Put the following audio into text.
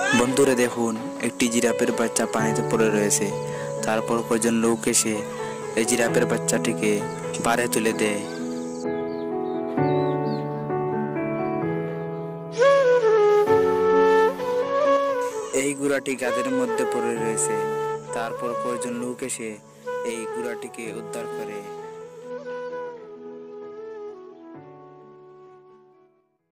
বন্ধুরা দেখুন, একটি জিরাফের বাচ্চা পানিতে পড়ে রয়েছে। তারপর কয়েকজন লোক এসে এই জিরাফের বাচ্চাটিকে পাড়ে তুলে দেয়। এই গুড়াটি গাছের মধ্যে পড়ে রয়েছে। তারপর কয়েকজন লোক এসে এই গুড়াটিকে উদ্ধার করে।